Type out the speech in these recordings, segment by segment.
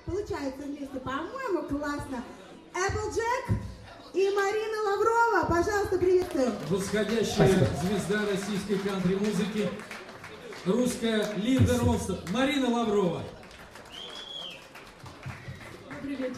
Получается вместе, по-моему, классно. Applejack и Марина Лаврова. Пожалуйста, приветствуем. Восходящая звезда российской кантри-музыки, русская Линда Ронстад, Марина Лаврова. Добрый вечер.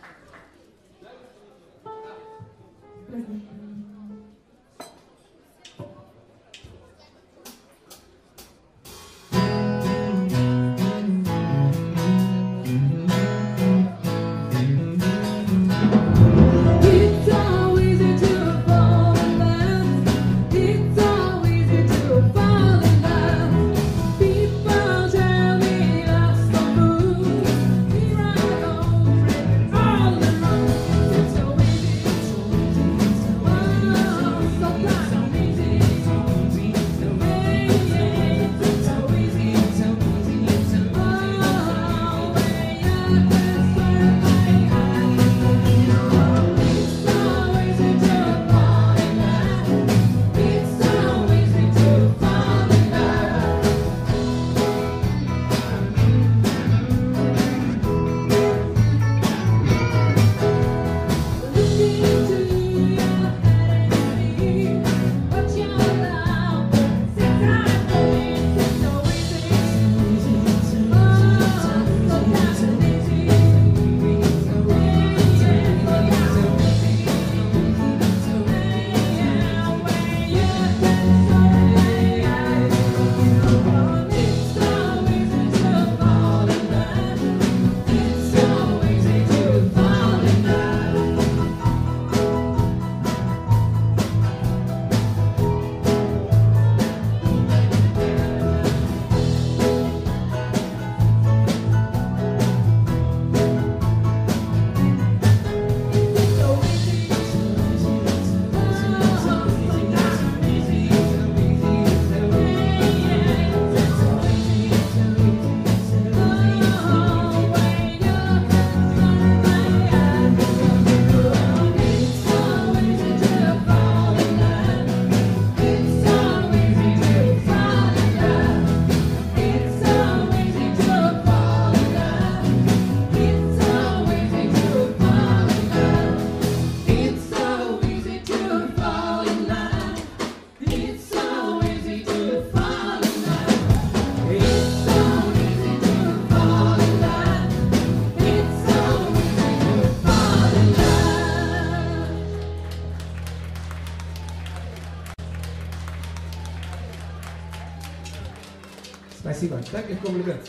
Спасибо. Так легко влюбляться.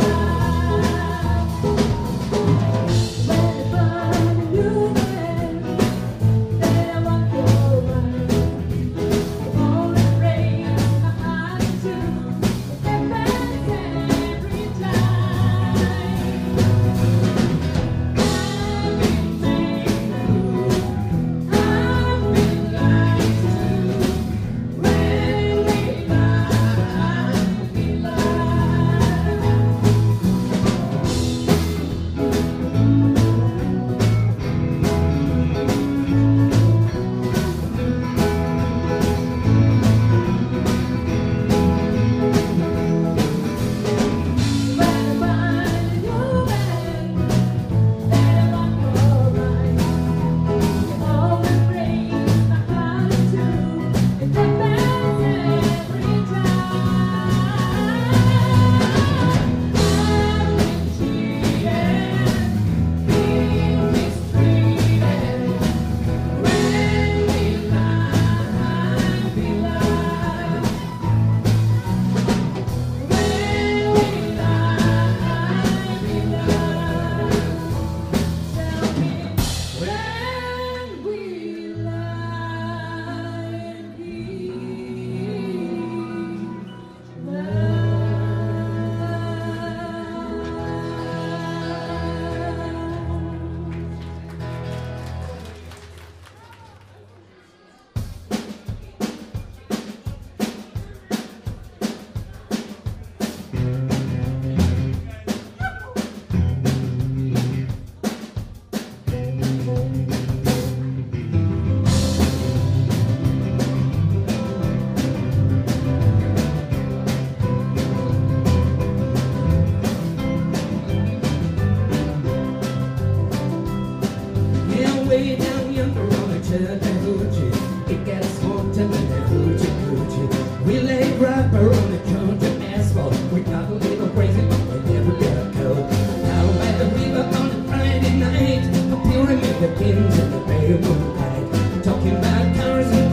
When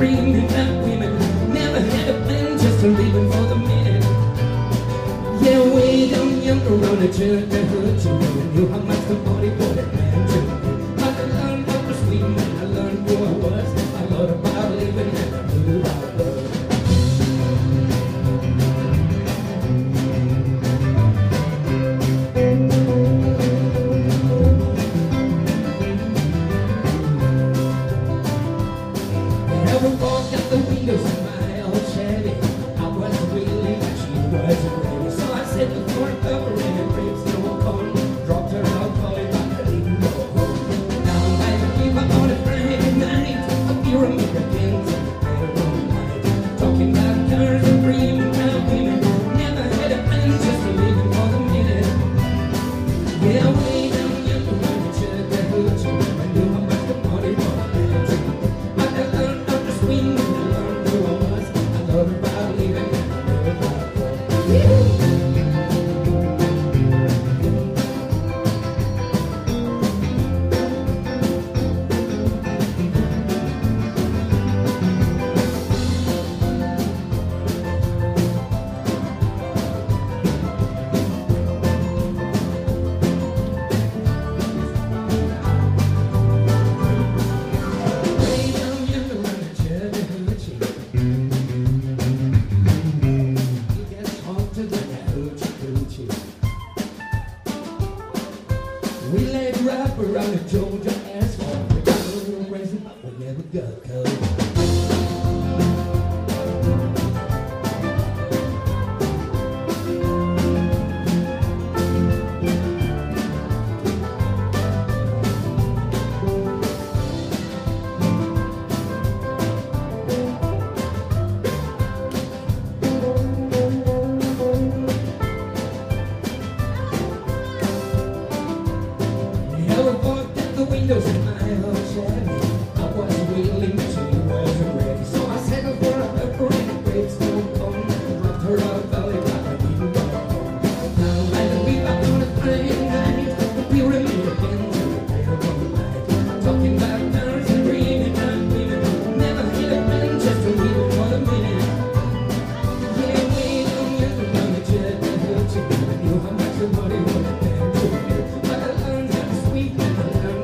dreaming about women. Never had a plan, just a leaving for the minute. Yeah, way down yonder on the church that hurt you. You knew how much the money for that man to do. But I learned what was sweet and I learned who I was. I learned about living and I knew about love. We laid right around the Georgia asphalt. We got a little crazy, but we never got cold. Windows in my old Chevy. I was wheeling, but she wasn't ready. So I settled for a pepper and a gravestone cone. Dropped her out of valley, but I didn't go home. Now I don't be back on a Friday night. The pyramid of pins and the railroad light. Talking about cars and dreaming about women. Never hit a pen just to leave it for a minute. Yeah, way down yonder on the jet that hurt you. I knew how much the money would have been to you. But I learned how to sweep and I learned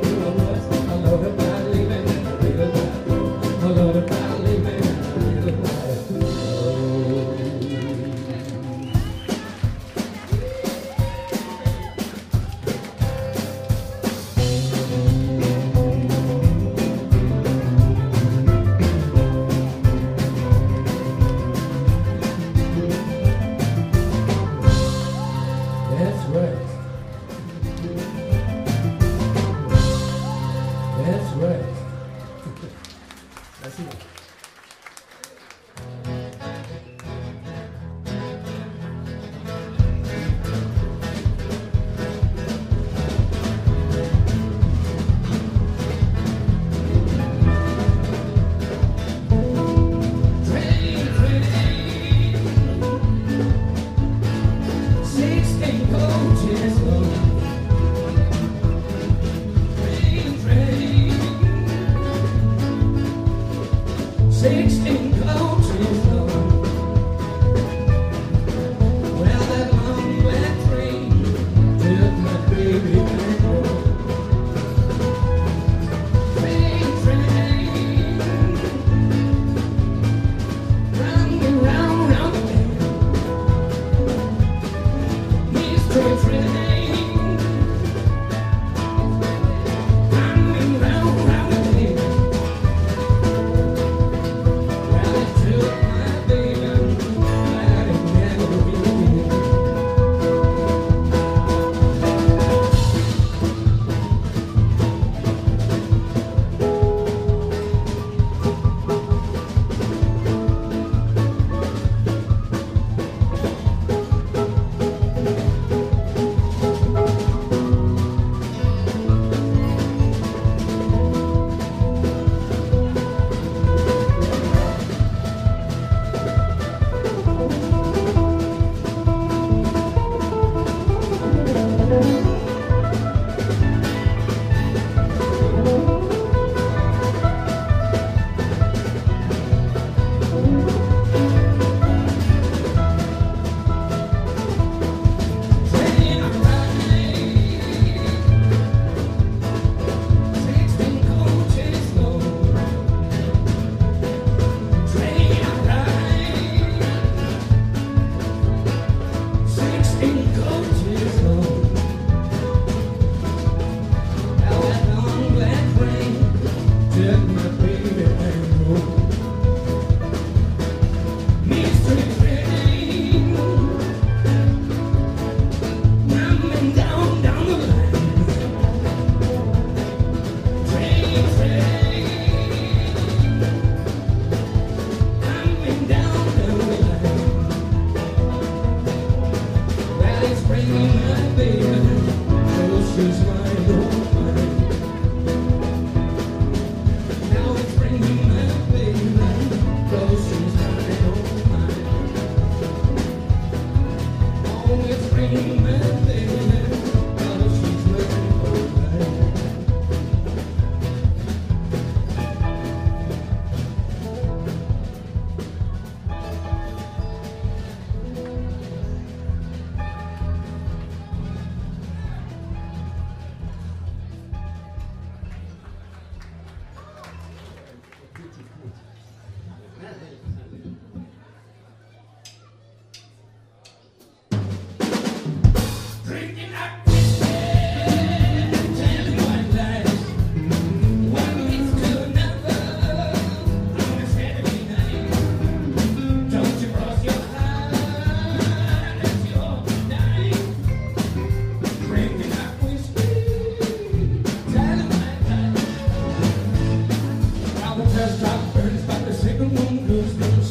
Drinking that whiskey, telling white lies. One leads to another on a Saturday night. Don't you cross your heart as you're dying. Drinking that whiskey, telling white lies. Now the first drop burns, but the second one goes loose.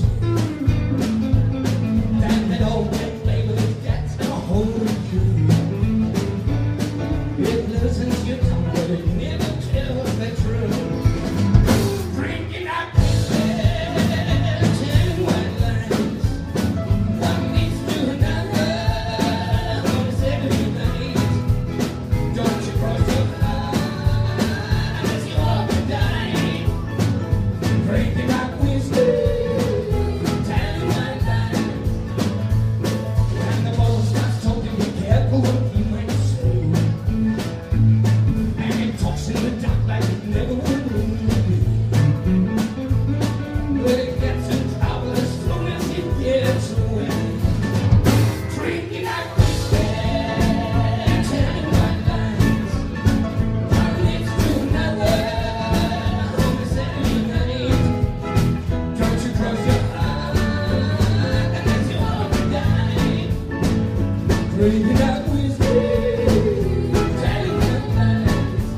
That old black label is that's a hold of you. It loosens your tongue, but it never tells the truth. Drinking that whiskey, telling white lies. One leads to another on a Saturday night. Don't you cross your heart as you walk and die. Drinking that whiskey, telling white lies. And the bottle starts talking, be careful what he might say. And it talks in the dark like it never would be. But it gets in trouble as soon as it gets away. Drinking that whiskey, telling white lies. One leads to another on a Saturday night. Don't you cross your heart unless you want to die. Drinking that whiskey, telling white lies.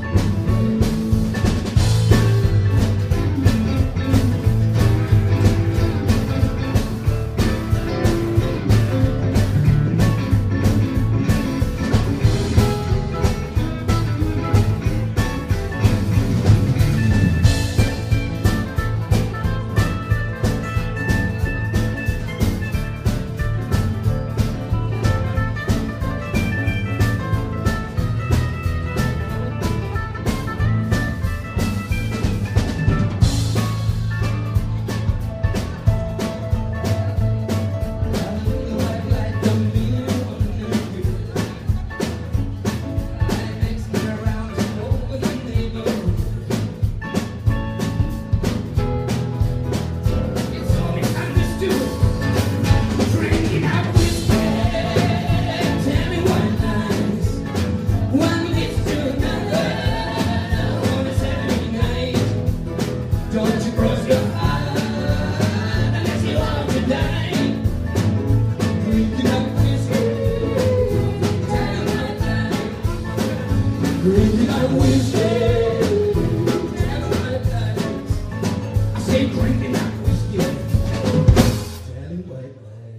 Don't you cross your heart unless you want to die. Drinking that whiskey, telling white lies. Drinking that whiskey, telling white lies. I say drinking that whiskey, telling white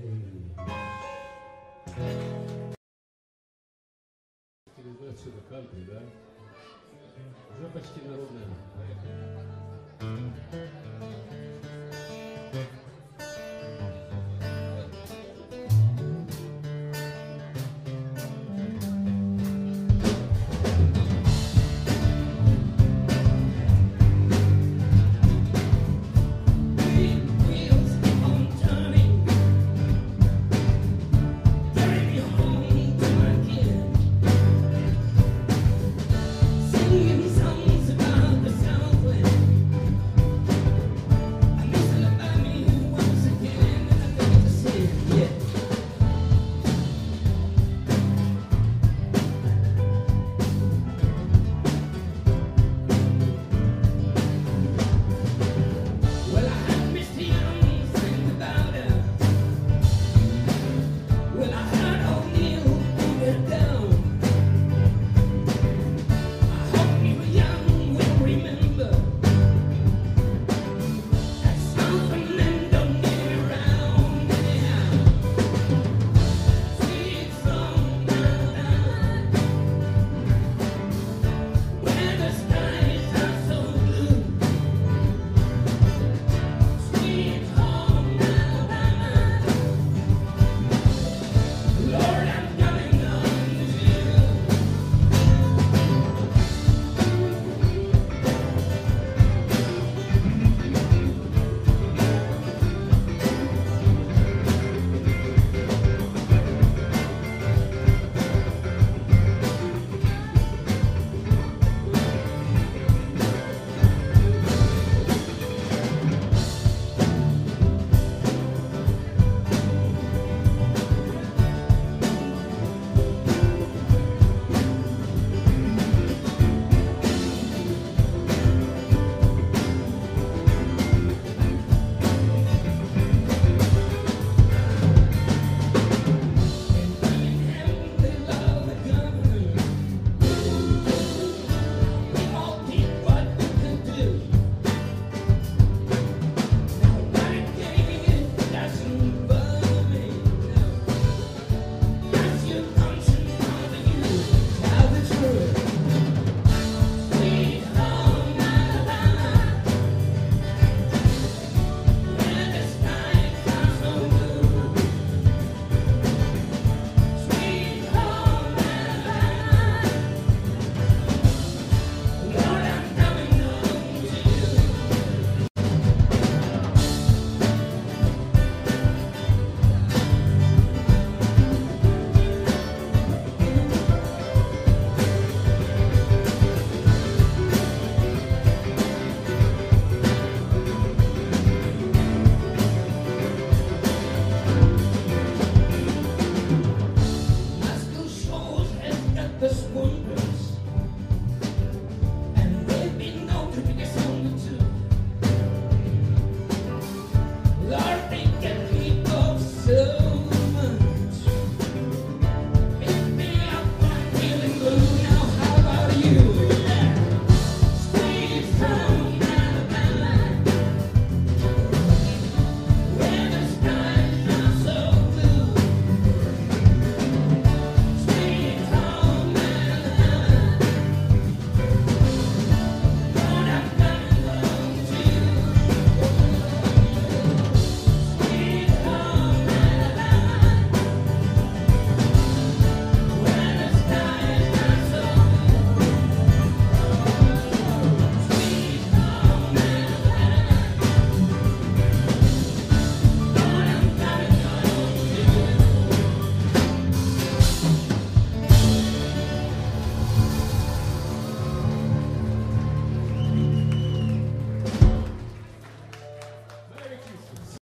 lies. Отсюда кантри, да? Уже почти народная. Wheels keep on turning, carry me home to my kid. Singing songs about the Southland. I miss Alabama once again, and I got to see it yet. Well, I had Mr. Young sing about her. Well, I heard O'Neill put it down. I hope you young will remember that song from